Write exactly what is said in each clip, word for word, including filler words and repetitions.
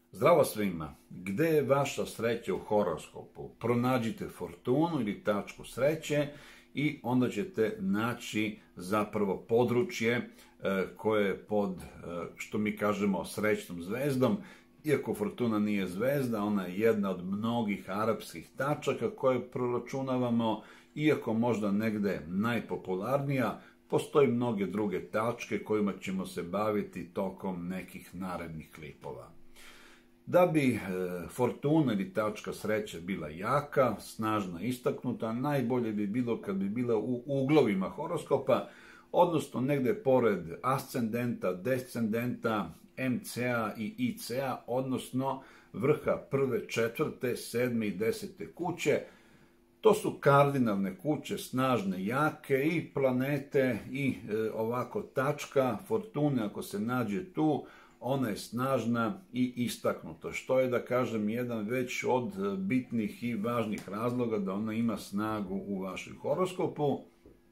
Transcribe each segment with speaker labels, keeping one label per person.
Speaker 1: Zdravo svima! Gde je vaša sreća u horoskopu? Pronađite fortunu ili tačku sreće i onda ćete naći zapravo područje koje je pod, što mi kažemo, srećnom zvezdom. Iako fortuna nije zvezda, ona je jedna od mnogih arapskih tačaka koje proračunavamo, iako možda negde najpopularnija, postoji mnoge druge tačke kojima ćemo se baviti tokom nekih narednih klipova. Da bi fortuna ili tačka sreće bila jaka, snažna, istaknuta, najbolje bi bilo kad bi bila u uglovima horoskopa, odnosno negde pored ascendenta, descendenta, em ce a i i ce a, odnosno vrha prve, četvrte, sedme i desete kuće. To su kardinalne kuće, snažne, jake, i planete i e, ovako tačka fortune, ako se nađe tu, ona je snažna i istaknuta, što je, da kažem, jedan već od bitnih i važnih razloga da ona ima snagu u vašem horoskopu.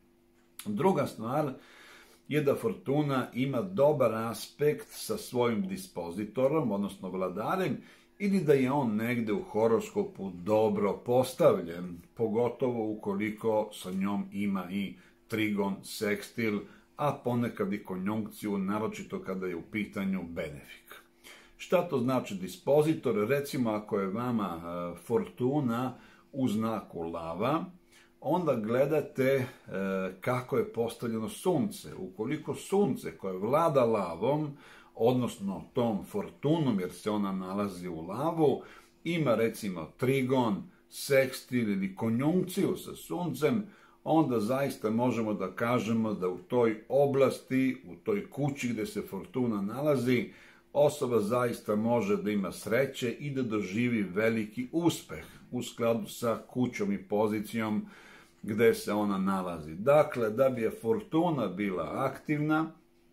Speaker 1: Druga stvar je da fortuna ima dobar aspekt sa svojim dispozitorom, odnosno vladarem, ili da je on negde u horoskopu dobro postavljen, pogotovo ukoliko sa njom ima i trigon, sekstil, a ponekad i konjunkciju, naročito kada je u pitanju benefik. Šta to znači dispozitor? Recimo, ako je vama fortuna u znaku lava, onda gledate kako je postavljeno sunce. Ukoliko sunce koje vlada lavom, odnosno tom fortunom, jer se ona nalazi u lavu, ima recimo trigon, sekstil ili konjunkciju sa suncem, onda zaista možemo da kažemo da u toj oblasti, u toj kući gde se fortuna nalazi, osoba zaista može da ima sreće i da doživi veliki uspeh u skladu sa kućom i pozicijom gde se ona nalazi. Dakle, da bi je fortuna bila aktivna,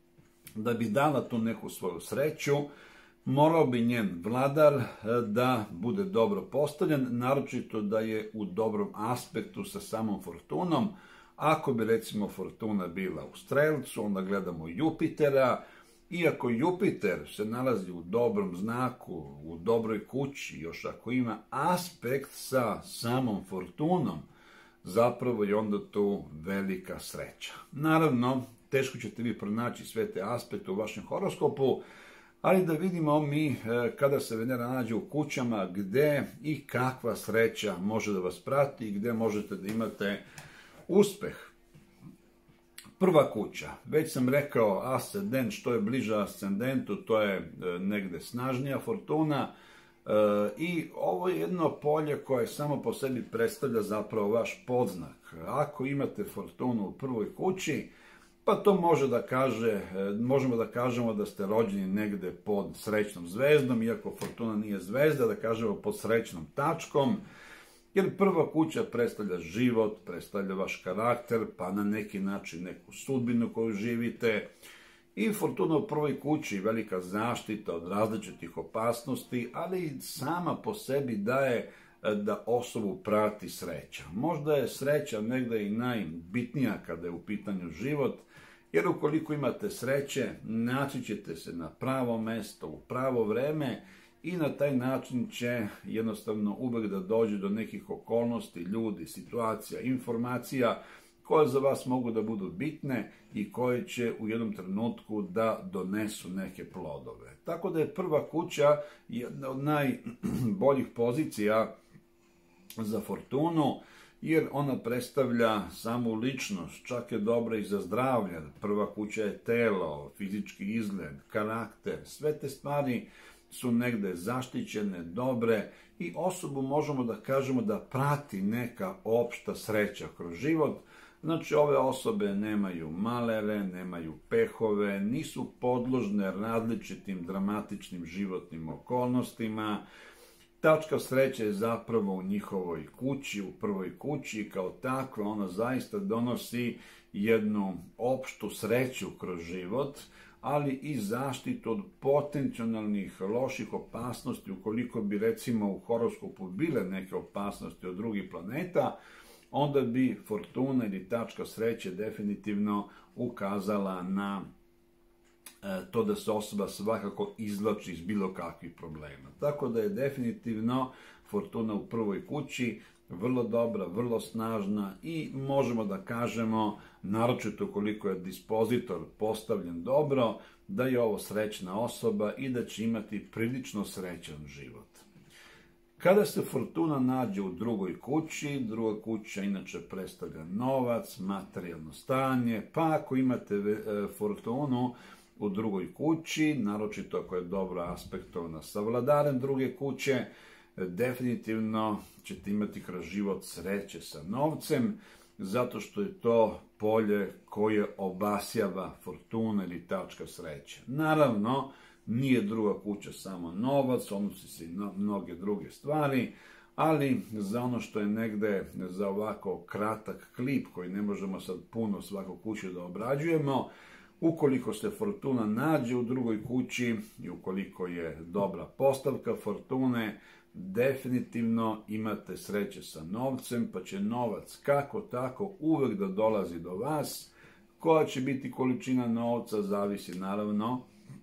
Speaker 1: da bi dala tu neku svoju sreću, morao bi njen vladar da bude dobro postavljen, naročito da je u dobrom aspektu sa samom fortunom. Ako bi recimo fortuna bila u Strelcu, onda gledamo Jupitera. Iako Jupiter se nalazi u dobrom znaku, u dobroj kući, još ako ima aspekt sa samom fortunom, zapravo je onda tu velika sreća. Naravno, teško ćete vi pronaći sve te aspekte u vašem horoskopu, ali da vidimo mi kada se Venera nađe u kućama gde i kakva sreća može da vas prati i gde možete da imate uspeh. Prva kuća, već sam rekao, ascendent, što je bliže ascendentu, to je negde snažnija fortuna, i ovo je jedno polje koje samo po sebi predstavlja zapravo vaš podznak. Ako imate fortunu u prvoj kući, pa to može da kaže, možemo da kažemo da ste rođeni negde pod srećnom zvezdom, iako fortuna nije zvezda, da kažemo pod srećnom tačkom, jer prva kuća predstavlja život, predstavlja vaš karakter, pa na neki način neku sudbinu koju živite. I fortuna u prvoj kući, velika zaštita od različitih opasnosti, ali sama po sebi daje da osobu prati sreća. Možda je sreća negde i najbitnija kada je u pitanju život, jer ukoliko imate sreće, naći ćete se na pravo mesto, u pravo vreme, i na taj način će jednostavno uvek da dođe do nekih okolnosti, ljudi, situacija, informacija, koje za vas mogu da budu bitne i koje će u jednom trenutku da donesu neke plodove. Tako da je prva kuća jedna od najboljih pozicija za fortunu, jer ona predstavlja samu ličnost, čak je dobra i za zdravlje. Prva kuća je telo, fizički izgled, karakter, sve te stvari su negde zaštićene, dobre, i osobu možemo da kažemo da prati neka opšta sreća kroz život. Znači, ove osobe nemaju malere, nemaju pehove, nisu podložne različitim dramatičnim životnim okolnostima. Tačka sreće je zapravo u njihovoj kući, u prvoj kući, i kao takva ona zaista donosi jednu opštu sreću kroz život, ali i zaštitu od potencijalnih loših opasnosti. Ukoliko bi recimo u horoskopu bile neke opasnosti od drugih planeta, onda bi fortuna ili tačka sreće definitivno ukazala na to da se osoba svakako izvlači iz bilo kakvih problema. Tako da je definitivno fortuna u prvoj kući vrlo dobra, vrlo snažna i možemo da kažemo, naročito koliko je dispozitor postavljen dobro, da je ovo srećna osoba i da će imati prilično srećan život. Kada se fortuna nađe u drugoj kući, druga kuća inače predstavlja novac, materijalno stanje, pa ako imate fortunu u drugoj kući, naročito ako je dobro aspektovana sa vladarem druge kuće, definitivno ćete imati kroz život sreće sa novcem, zato što je to polje koje obasjava fortuna ili tačka sreće. Naravno, nije druga kuća samo novac, odnosi se i na mnoge druge stvari, ali za ono što je negde za ovako kratak klip koji ne možemo sad puno svaku kuću da obrađujemo, ukoliko se fortuna nađe u drugoj kući i ukoliko je dobra postavka fortune, definitivno imate sreće sa novcem, pa će novac kako tako uvek da dolazi do vas. Koja će biti količina novca zavisi naravno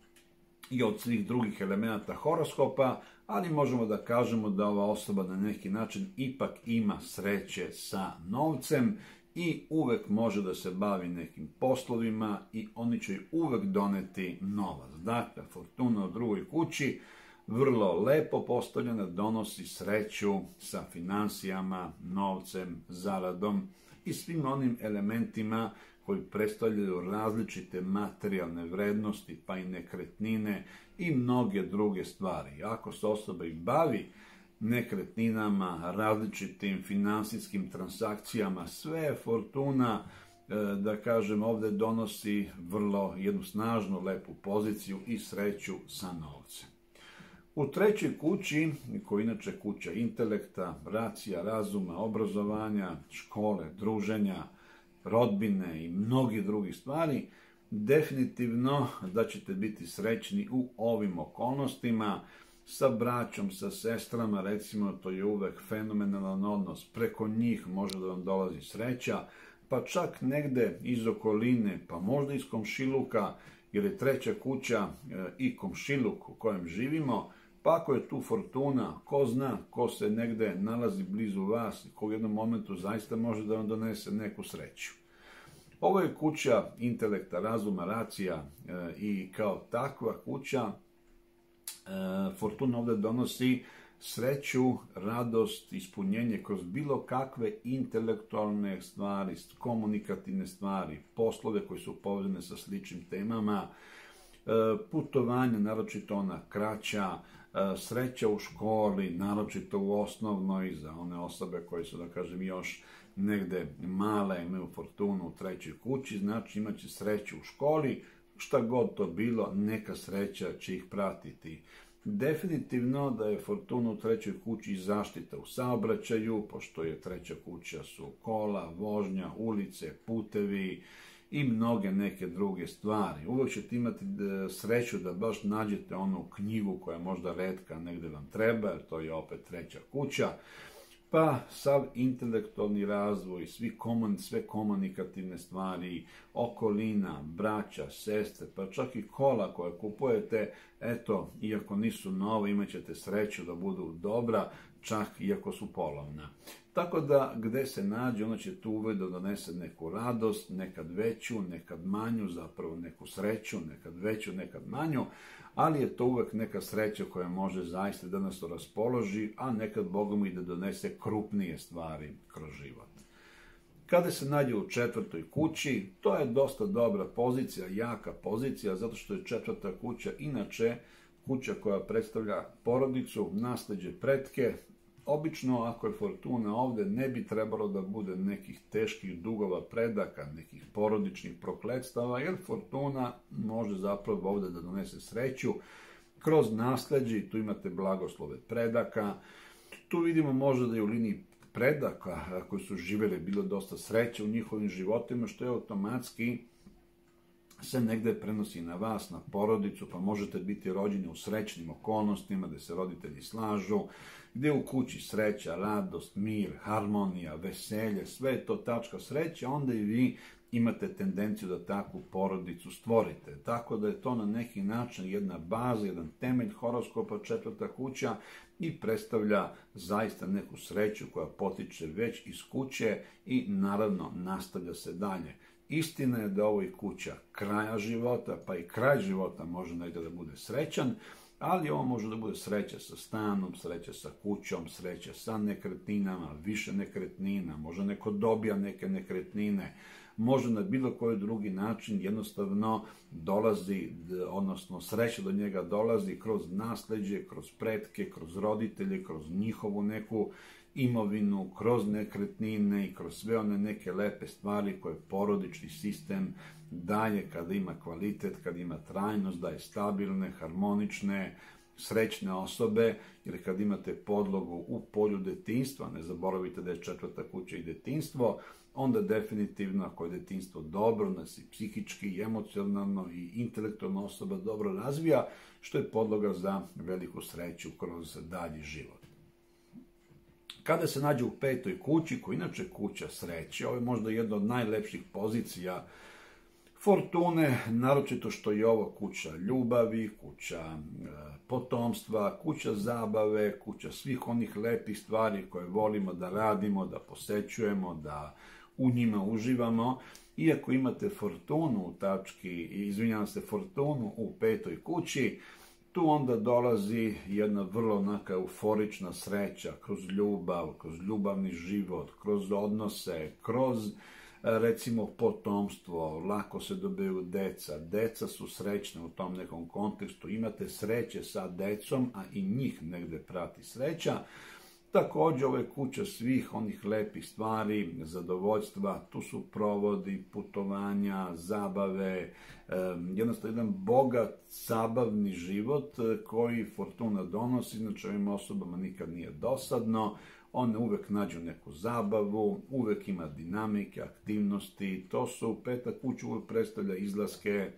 Speaker 1: i od svih drugih elemenata horoskopa, ali možemo da kažemo da ova osoba na neki način ipak ima sreće sa novcem i uvek može da se bavi nekim poslovima i oni će uvek doneti novac. Dakle, fortuna u drugoj kući vrlo lepo postavljena, donosi sreću sa financijama, novcem, zaradom i svim onim elementima koji predstavljaju različite materijalne vrednosti, pa i nekretnine i mnoge druge stvari. Ako se osoba i bavi nekretninama, različitim finansijskim transakcijama, sve fortuna, da kažem, ovde donosi vrlo jednu snažnu, lepu poziciju i sreću sa novcem. U trećoj kući, koja je inače kuća intelekta, racija, razuma, obrazovanja, škole, druženja, rodbine i mnogi drugi stvari, definitivno da ćete biti srećni u ovim okolnostima, sa braćom, sa sestrama, recimo, to je uvek fenomenalan odnos, preko njih može da vam dolazi sreća, pa čak negde iz okoline, pa možda iz komšiluka, jer je treća kuća i komšiluk u kojem živimo, pa ako je tu fortuna, ko zna, ko se negde nalazi blizu vas, ko u jednom momentu zaista može da vam donese neku sreću. Ovo je kuća intelekta, razuma, racija i kao takva kuća fortuna ovde donosi sreću, radost, ispunjenje kroz bilo kakve intelektualne stvari, komunikativne stvari, poslove koji su povezane sa sličnim temama, putovanja, naročito ona kraća, sreća u školi, naročito u osnovnoj, za one osobe koje su, da kažem, još negde male, imaju fortunu u trećoj kući, znači imaće sreću u školi, šta god to bilo, neka sreća će ih pratiti. Definitivno da je fortuna u trećoj kući zaštita u saobraćaju, pošto je treća kuća su kola, vožnja, ulice, putevi i mnoge neke druge stvari. Uvijek ćete imati sreću da baš nađete onu knjigu koja je možda retka, negde vam treba, jer to je opet treća kuća. Pa sav intelektualni razvoj, svi komun, sve komunikativne stvari, okolina, braća, sestre, pa čak i kola koje kupujete, eto, iako nisu nove, imat ćete sreću da budu dobra, čak iako su polovna. Tako da, gde se nađe, ono će tu uvek da donese neku radost, nekad veću, nekad manju, zapravo neku sreću, nekad veću, nekad manju, ali je to uvek neka sreća koja može zaista da nas to raspoloži, a nekad Bogom i da donese krupnije stvari kroz život. Kada se nađe u četvrtoj kući, to je dosta dobra pozicija, jaka pozicija, zato što je četvrta kuća inače kuća koja predstavlja porodicu, nasleđe, pretke. Obično, ako je fortuna ovde, ne bi trebalo da bude nekih teških dugova predaka, nekih porodičnih prokletstava, jer fortuna može zapravo ovde da donese sreću kroz nasleđe, tu imate blagoslove predaka. Tu vidimo možda da je u liniji predaka koji su živeli bilo dosta sreće u njihovim životima, što je automatski se negde prenosi na vas, na porodicu, pa možete biti rođeni u srećnim okolnostima, gde se roditelji slažu, gde u kući sreća, radost, mir, harmonija, veselje, sve je to tačka sreće, onda i vi imate tendenciju da takvu porodicu stvorite. Tako da je to na neki način jedna baza, jedan temelj horoskopa četvrta kuća i predstavlja zaista neku sreću koja potiče već iz kuće i naravno nastavlja se dalje. Istina je da ovo je kuća kraja života, pa i kraj života može negdje da bude srećan, ali ovo može da bude sreća sa stanom, sreća sa kućom, sreća sa nekretninama, više nekretnina, može neko dobija neke nekretnine, može na bilo koji drugi način jednostavno dolazi, odnosno sreća do njega dolazi kroz nasljeđe, kroz pretke, kroz roditelje, kroz njihovu neku imovinu, kroz nekretnine i kroz sve one neke lepe stvari koje porodični sistem daje kada ima kvalitet, kada ima trajnost, daje stabilne, harmonične, srećne osobe, jer kad imate podlogu u polju detinjstva, ne zaboravite da je četvrta kuća i detinjstvo, onda definitivno ako je detinjstvo dobro, da se psihički, i emocionalno i intelektualno osoba dobro razvija, što je podloga za veliku sreću kroz dalji život. Kada se nađe u petoj kući, koja inače kuća sreće, ovo je možda jedna od najlepših pozicija fortune, naročito što je ovo kuća ljubavi, kuća e, potomstva, kuća zabave, kuća svih onih lepih stvari koje volimo da radimo, da posećujemo, da u njima uživamo. Iako imate fortunu u tački, izvinjavam se, fortunu u petoj kući, tu onda dolazi jedna vrlo onaka euforična sreća kroz ljubav, kroz ljubavni život, kroz odnose, kroz recimo potomstvo, lako se dobiju deca, deca su srećne u tom nekom kontekstu, imate sreće sa decom, a i njih negde prati sreća. Također ovo je kuća svih onih lepih stvari, zadovoljstva, tu su provodi, putovanja, zabave, jednostavno jedan bogat, zabavni život koji fortuna donosi, znači ovim osobama nikad nije dosadno, one uvek nađu neku zabavu, uvek ima dinamike, aktivnosti, to su peta kuća uvek predstavlja izlaske,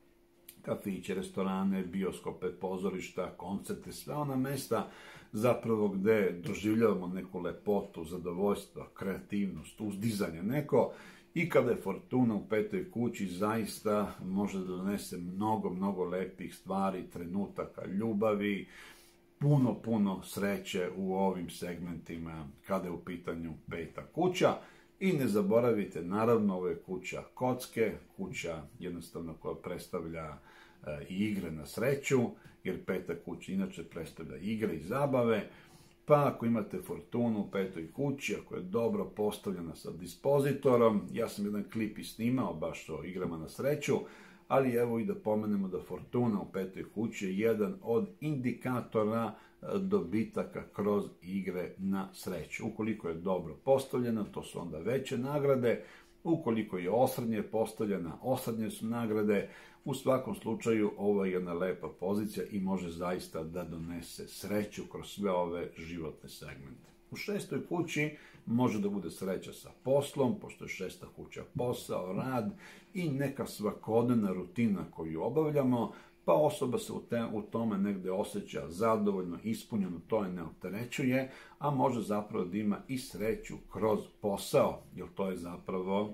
Speaker 1: kafiće, restorane, bioskope, pozorišta, koncerte, sve ona mesta zapravo gde doživljavamo neku lepotu, zadovoljstvo, kreativnost, uzdizanje neko, i kada je fortuna u petoj kući zaista može da donese mnogo, mnogo lepih stvari, trenutaka ljubavi, puno, puno sreće u ovim segmentima kada je u pitanju peta kuća. I ne zaboravite, naravno, ovo je kuća kocke, kuća jednostavno koja predstavlja e, i igre na sreću, jer peta kuća inače predstavlja igre i zabave, pa ako imate fortunu u petoj kući, ako je dobro postavljena sa dispozitorom, ja sam jedan klip i snimao baš o igrama na sreću, ali evo i da pomenemo da fortuna u petoj kući je jedan od indikatora dobitaka kroz igre na sreću. Ukoliko je dobro postavljena, to su onda veće nagrade. Ukoliko je osrednje postavljena, osrednje su nagrade. U svakom slučaju ovo je jedna lepa pozicija i može zaista da donese sreću kroz sve ove životne segmente. U šestoj kući može da bude sreća sa poslom, pošto je šesta kuća posao, rad i neka svakodnevna rutina koju obavljamo, pa osoba se u, te, u tome negde osjeća zadovoljno, ispunjeno, to je ne opterećuje, a može zapravo da ima i sreću kroz posao, jer to je zapravo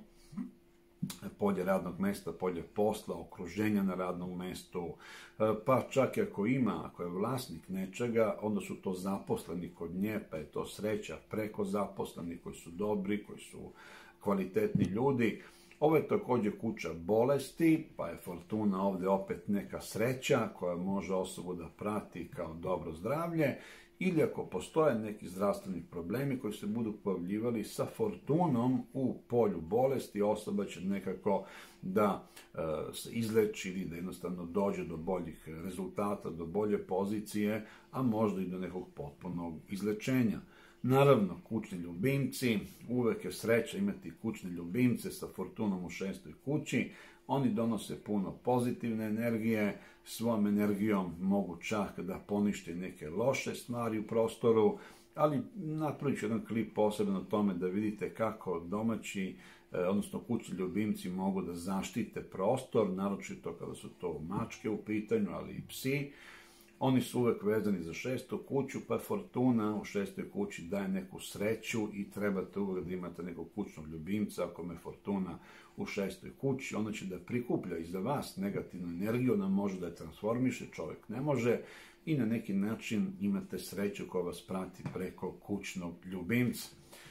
Speaker 1: polje radnog mesta, polje posla, okruženja na radnom mestu, pa čak i ako ima, ako je vlasnik nečega, onda su to zaposleni kod nje, pa je to sreća preko zaposlenih koji su dobri, koji su kvalitetni ljudi. Ovo je također kuća bolesti, pa je fortuna ovdje opet neka sreća koja može osobu da prati kao dobro zdravlje, ili ako postoje neki zdravstveni problemi koji se budu pojavljivali sa fortunom u polju bolesti, osoba će nekako da e, se izleči ili da jednostavno dođe do boljih rezultata, do bolje pozicije, a možda i do nekog potpunog izlečenja. Naravno, kućni ljubimci, uvek je sreća imati kućne ljubimce sa fortunom u šestoj kući. Oni donose puno pozitivne energije, svojom energijom mogu čak da ponište neke loše stvari u prostoru, ali napravit ću jedan klip posebno o tome da vidite kako domaći, odnosno kućni ljubimci mogu da zaštite prostor, naročito kada su to mačke u pitanju, ali i psi. oni su uvek vezani za šestu kuću, pa Fortuna u šestoj kući daje neku sreću i trebate uvek da imate nekog kućnog ljubimca. Ako me Fortuna u šestoj kući, onda će da prikuplja i za vas negativnu energiju, ona može da je transformiše, čovjek ne može, i na neki način imate sreću koja vas prati preko kućnog ljubimca.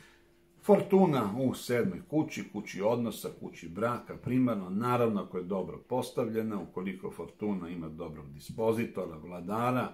Speaker 1: Fortuna u sedmoj kući, kući odnosa, kući braka, primarno, naravno ako je dobro postavljena, ukoliko Fortuna ima dobrog dispozitora, vladara,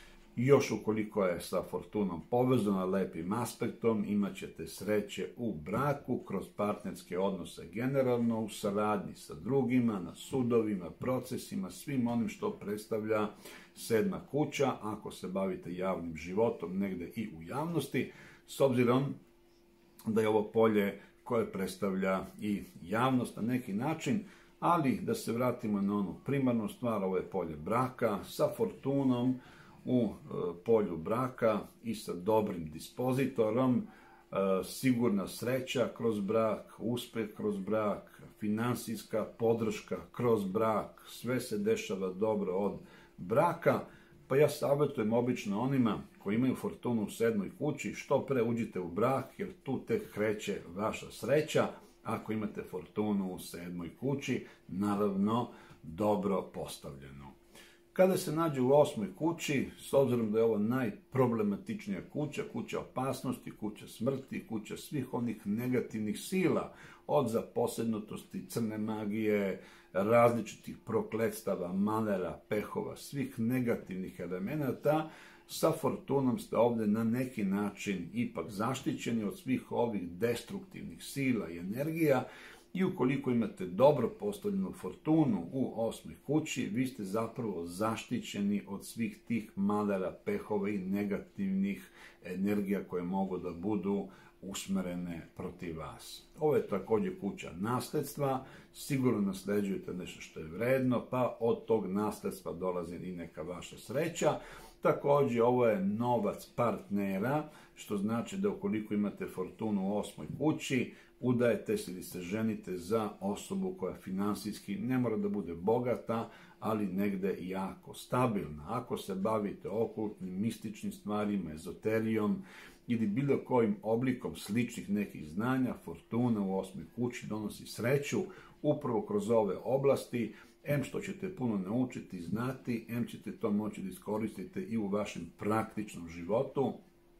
Speaker 1: još ukoliko je sa Fortunom povezana lepim aspektom, imat ćete sreće u braku, kroz partnerske odnose generalno, u saradnji sa drugima, na sudovima, procesima, svim onim što predstavlja sedma kuća, ako se bavite javnim životom, negde i u javnosti, s obzirom da je ovo polje koje predstavlja i javnost na neki način, ali da se vratimo na onu primarnu stvar, ovo je polje braka, sa Fortunom u e, polju braka i sa dobrim dispozitorom, e, sigurna sreća kroz brak, uspeh kroz brak, finansijska podrška kroz brak, sve se dešava dobro od braka, pa ja savjetujem obično onima koji imaju Fortunu u sedmoj kući, što pre uđite u brak, jer tu tek kreće vaša sreća, ako imate Fortunu u sedmoj kući, naravno dobro postavljeno. Kada se nađe u osmoj kući, s obzirom da je ovo najproblematičnija kuća, kuća opasnosti, kuća smrti, kuća svih onih negativnih sila, od zaposednutosti, crne magije, različitih prokletstava, manera, pehova, svih negativnih elemenata, sa Fortunom ste ovdje na neki način ipak zaštićeni od svih ovih destruktivnih sila i energija, i ukoliko imate dobro postavljenu Fortunu u osmoj kući, vi ste zapravo zaštićeni od svih tih malera, pehova i negativnih energija koje mogu da budu usmerene protiv vas. Ovo je također kuća nasljedstva, sigurno nasleđujete nešto što je vredno, pa od tog nasljedstva dolazi i neka vaša sreća. Također, ovo je novac partnera, što znači da ukoliko imate Fortunu u osmoj kući, udajete se ili se ženite za osobu koja finansijski ne mora da bude bogata, ali negde jako stabilna. Ako se bavite okultnim, mističnim stvarima, ezoterijom ili bilo kojim oblikom sličnih nekih znanja, Fortuna u osmoj kući donosi sreću upravo kroz ove oblasti, em što ćete puno naučiti, znati, em ćete to moći da iskoristite i u vašem praktičnom životu,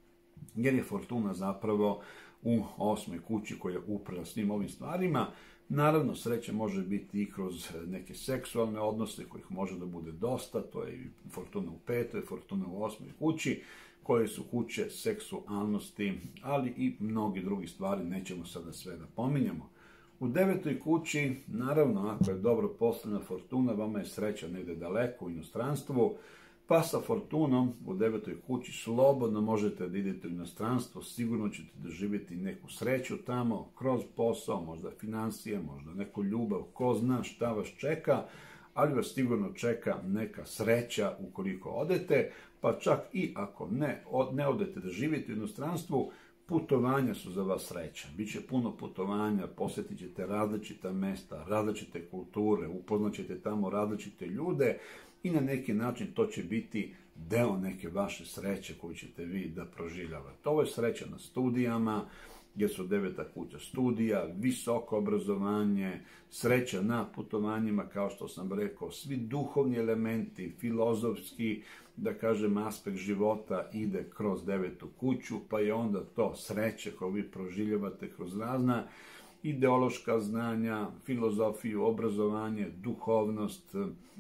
Speaker 1: jer je Fortuna zapravo u osmoj kući koja upravlja svim ovim stvarima. Naravno, sreća može biti i kroz neke seksualne odnose kojih može da bude dosta, to je i Fortuna u petoj, Fortuna u osmoj kući, koje su kuće seksualnosti, ali i mnogi drugi stvari, nećemo sada sve da pominjamo. U devetoj kući, naravno, ako je dobro postavljena Fortuna, vama je sreća negde daleko u inostranstvu, pa sa Fortunom u devetoj kući slobodno možete da idete u inostranstvo, sigurno ćete doživjeti neku sreću tamo, kroz posao, možda financije, možda neku ljubav, ko zna šta vas čeka, ali vas sigurno čeka neka sreća ukoliko odete, pa čak i ako ne, od, ne odete da živite u inostranstvu, putovanja su za vas sreća. Biće puno putovanja, posjetit ćete različita mesta, različite kulture, upoznat ćete tamo različite ljude i na neki način to će biti deo neke vaše sreće koju ćete vi da proživljavate. Ovo je sreća na studijama, gdje su deveta kuća studija, visoko obrazovanje, sreća na putovanjima, kao što sam rekao, svi duhovni elementi, filozofski, da kažem, aspekt života ide kroz devetu kuću, pa je onda to sreće koju vi proživljavate kroz razna ideološka znanja, filozofiju, obrazovanje, duhovnost,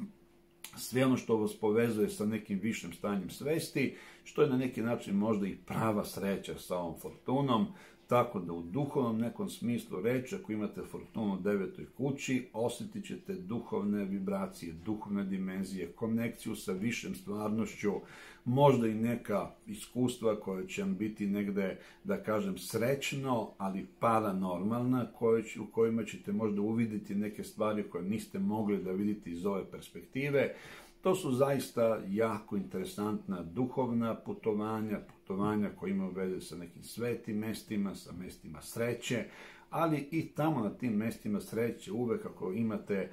Speaker 1: sve ono što vas povezuje sa nekim višim stanjem svesti, što je na neki način možda i prava sreća sa ovom Fortunom, tako da u duhovnom nekom smislu reći, ako imate Fortunu u devetoj kući, osjetit ćete duhovne vibracije, duhovne dimenzije, konekciju sa višem stvarnošću, možda i neka iskustva koja će vam biti negde, da kažem, srećno, ali paranormalna, u kojima ćete možda uvidjeti neke stvari koje niste mogli da vidite iz ove perspektive. To su zaista jako interesantna duhovna putovanja, putovanja koja imaju veze sa nekim svetim mestima, sa mestima sreće, ali i tamo na tim mestima sreće uvek ako imate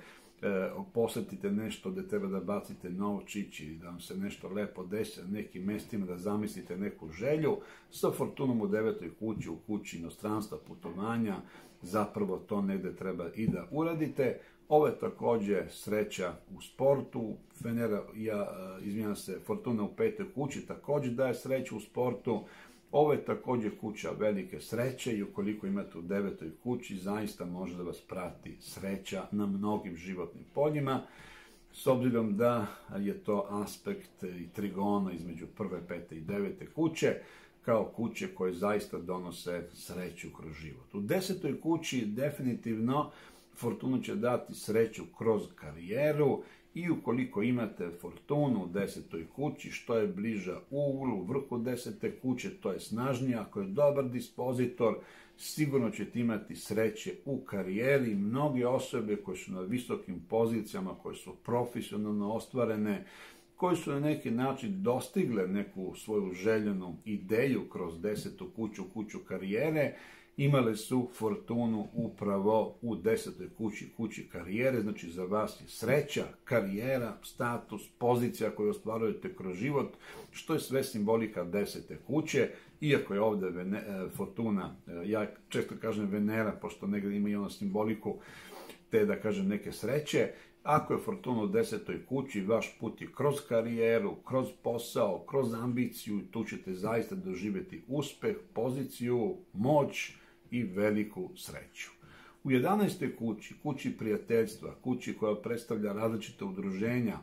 Speaker 1: posjetite nešto gdje treba da bacite novčić i da vam se nešto lepo desi na nekim mjestima, da zamislite neku želju, sa fortunom u devetoj kući, u kući inostranstva, putovanja, zapravo to negdje treba i da uradite. Ovo je također sreća u sportu, Venera, ja, izmijenjam se, fortuna u petoj kući također daje sreću u sportu. Ovo je također kuća velike sreće i ukoliko imate u devetoj kući, zaista može da vas prati sreća na mnogim životnim poljima, s obzirom da je to aspekt i trigona između prve, pete i devete kuće, kao kuće koje zaista donose sreću kroz život. U desetoj kući definitivno fortuna će dati sreću kroz karijeru i ukoliko imate fortunu u desetoj kući, što je bliža uglu, vrhu desete kuće, to je snažnije. Ako je dobar dispozitor, sigurno ćete imati sreće u karijeri. Mnoge osobe koje su na visokim pozicijama, koje su profesionalno ostvarene, koji su na neki način dostigle neku svoju željenu ideju kroz desetu kuću, kuću karijere, imale su fortunu upravo u desetoj kući, kući karijere. Znači za vas je sreća, karijera, status, pozicija koju ostvarujete kroz život, što je sve simbolika desete kuće. Iako je ovdje Vene, fortuna, ja često kažem Venera, pošto negdje ima i ono simboliku te, da kažem, neke sreće. Ako je fortuna u desetoj kući, vaš put je kroz karijeru, kroz posao, kroz ambiciju, tu ćete zaista doživjeti uspeh, poziciju, moć i veliku sreću. U jedanaestoj kući, kući prijateljstva, kući koja predstavlja različite udruženja,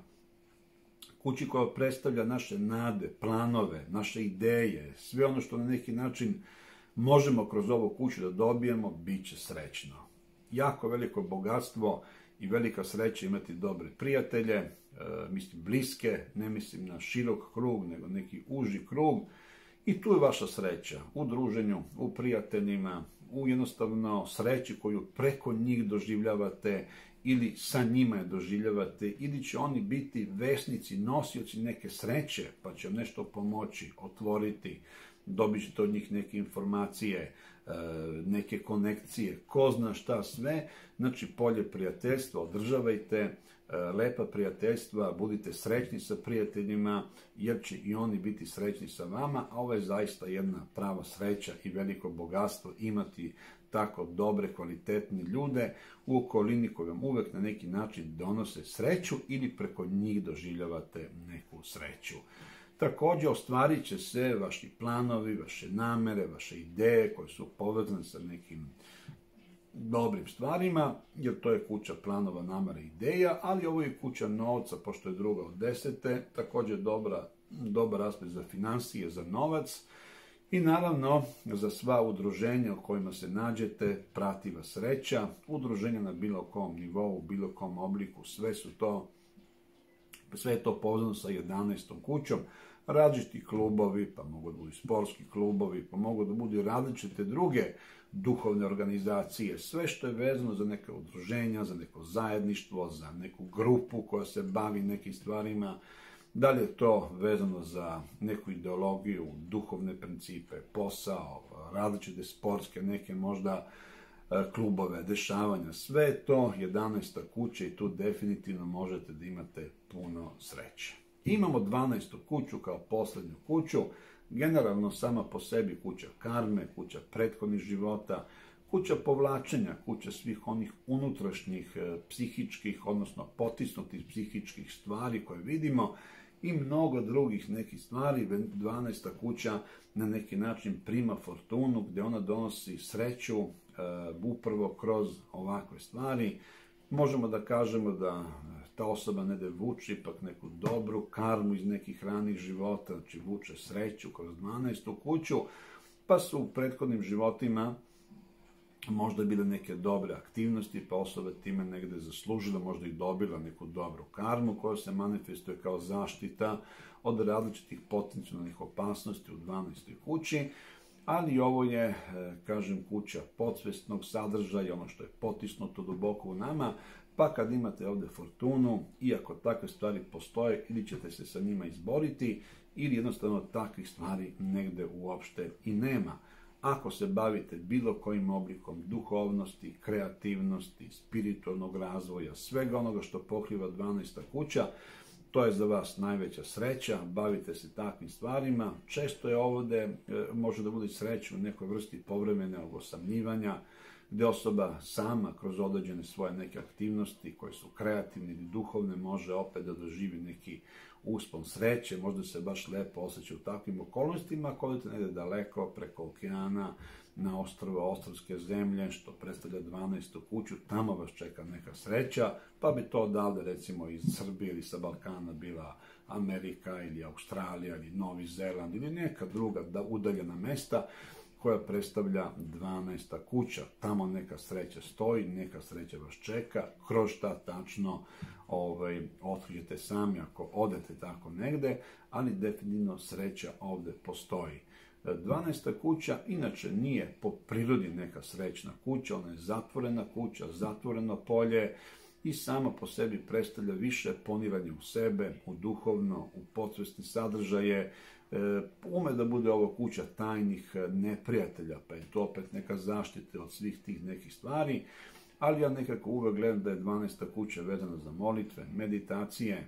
Speaker 1: kući koja predstavlja naše nade, planove, naše ideje, sve ono što na neki način možemo kroz ovu kuću da dobijemo, bit će srećno. Jako veliko bogatstvo i velika sreća imati dobre prijatelje, e, mislim bliske, ne mislim na širok krug, nego neki uži krug. I tu je vaša sreća, u druženju, u prijateljima, u jednostavno sreći koju preko njih doživljavate ili sa njima je doživljavate, ili će oni biti vesnici, nosioci neke sreće, pa će vam nešto pomoći, otvoriti, dobit ćete od njih neke informacije, neke konekcije, ko zna šta sve. Znači polje prijateljstva održavajte, lepa prijateljstva, budite srećni sa prijateljima, jer će i oni biti srećni sa vama, a ovo je zaista jedna prava sreća i veliko bogatstvo imati tako dobre, kvalitetne ljude u okolini koji vam uvek na neki način donose sreću ili preko njih doživljavate neku sreću. Također ostvarit će se vaši planovi, vaše namere, vaše ideje koje su povezane sa nekim dobrim stvarima, jer to je kuća planova, namera, ideja, ali ovo je kuća novca, pošto je druga od desete, također dobra, dobar aspekt za financije, za novac i naravno za sva udruženja u kojima se nađete, prati vas sreća, udruženja na bilo kom nivou, bilo kom obliku, sve su to, sve je to povezano sa jedanaestom kućom, različiti klubovi, pa mogu da budu sportski klubovi, pa mogu da budu različite druge duhovne organizacije, sve što je vezano za neke udruženja, za neko zajedništvo, za neku grupu koja se bavi nekim stvarima, da li je to vezano za neku ideologiju, duhovne principe, posao, različite sportske, neke možda klubove, dešavanja, sve je to jedanaesta kuća i tu definitivno možete da imate puno sreće. Imamo dvanaestu kuću kao posljednju kuću, generalno sama po sebi kuća karme, kuća prethodnih života, kuća povlačenja, kuća svih onih unutrašnjih psihičkih, odnosno potisnutih psihičkih stvari koje vidimo i mnogo drugih nekih stvari. dvanaesta kuća na neki način prima fortunu gdje ona donosi sreću uh, upravo kroz ovakve stvari. Možemo da kažemo da ta osoba ne da vuče ipak neku dobru karmu iz nekih ranih života, znači vuče sreću kroz dvanaestu kuću, pa su u prethodnim životima možda bile neke dobre aktivnosti, pa osoba time negdje zaslužila, možda i dobila neku dobru karmu koja se manifestuje kao zaštita od različitih potencijalnih opasnosti u dvanaestoj kući, ali ovo je, kažem, kuća podsvesnog sadržaja, ono što je potisnuto duboko u nama, pa kad imate ovdje fortunu, iako takve stvari postoje, ili ćete se sa njima izboriti, ili jednostavno takvih stvari negdje uopšte i nema. ako se bavite bilo kojim oblikom duhovnosti, kreativnosti, spiritualnog razvoja, svega onoga što pokriva dvanaesta kuća, to je za vas najveća sreća, bavite se takvim stvarima. Često je ovdje, može da bude sreća u nekoj vrsti povremenog osamljivanja, gdje osoba sama kroz određene svoje neke aktivnosti koje su kreativne ili duhovne može opet da doživi neki uspon sreće, možda se baš lepo osjeća u takvim okolnostima, ako odete negdje daleko preko okeana, na ostrvo, ostrvske zemlje, što predstavlja dvanaestu kuću, tamo vas čeka neka sreća, pa bi to odavde recimo iz Srbije ili sa Balkana bila Amerika ili Australija ili Novi Zeland ili neka druga udaljena mesta koja predstavlja dvanaesta kuća. Tamo neka sreća stoji, neka sreća vas čeka, kroz šta tačno ovaj, otkrijete sami ako odete tako negde, ali definitivno sreća ovdje postoji. dvanaesta kuća inače nije po prirodi neka srećna kuća, ona je zatvorena kuća, zatvoreno polje i sama po sebi predstavlja više poniranje u sebe, u duhovno, u podsvesni sadržaje, ume da bude ovo kuća tajnih neprijatelja, pa je to opet neka zaštita od svih tih nekih stvari, ali ja nekako uvek gledam da je dvanaesta kuća vezana za molitve, meditacije,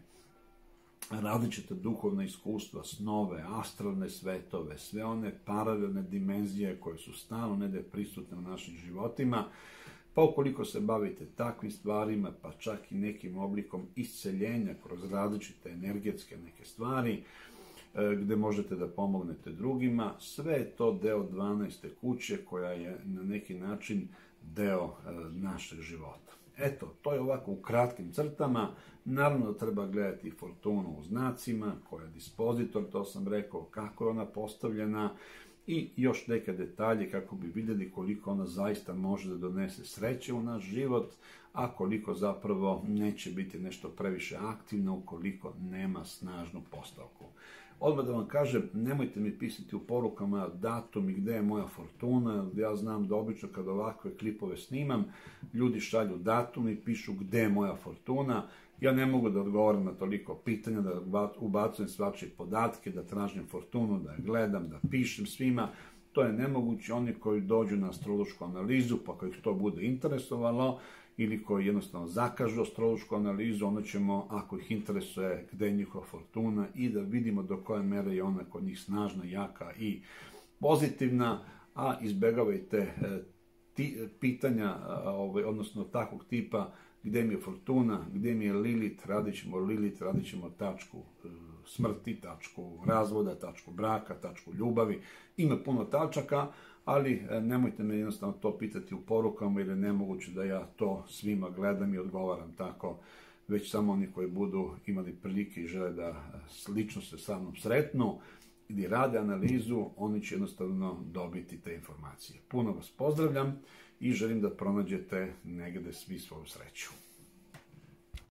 Speaker 1: različite duhovna iskustva, snove, astralne svetove, sve one paralelne dimenzije koje su stalno negde prisutne u našim životima, pa ukoliko se bavite takvim stvarima, pa čak i nekim oblikom isceljenja kroz različite energetske neke stvari, gde možete da pomognete drugima, sve je to deo dvanaeste kuće koja je na neki način deo našeg života. Eto, to je ovako u kratkim crtama. Naravno da treba gledati fortunu u znacima, koja je dispozitor, to sam rekao, kako je ona postavljena i još neke detalje kako bi vidjeli koliko ona zaista može da donese sreće u naš život, a koliko zapravo neće biti nešto previše aktivno ukoliko nema snažnu postavku. Odmah da vam kažem, nemojte mi pisati u porukama datum i gde je moja fortuna. Ja znam da obično kada ovakve klipove snimam, ljudi šalju datum i pišu gde je moja fortuna. Ja ne mogu da odgovorim na toliko pitanja, da ubacujem svačije podatke, da tražim fortunu, da je gledam, da pišem svima. To je nemoguće. Oni koji dođu na astrološku analizu, pa koji ih to bude interesovalo, ili koji jednostavno zakažu astrološku analizu, onda ćemo, ako ih interesuje gde je njihova fortuna i da vidimo do koje mere je ona kod njih snažna, jaka i pozitivna, a izbegavajte ti, pitanja, odnosno takvog tipa gde mi je fortuna, gde mi je Lilit, radit ćemo Lilit, radit ćemo tačku smrti, tačku razvoda, tačku braka, tačku ljubavi. Ima puno tačaka, ali nemojte me jednostavno to pitati u porukama jer je nemoguće da ja to svima gledam i odgovaram tako, već samo oni koji budu imali prilike i žele da slično se sa mnom sretnu ili rade analizu, oni će jednostavno dobiti te informacije. Puno vas pozdravljam i želim da pronađete negde svi svoju sreću.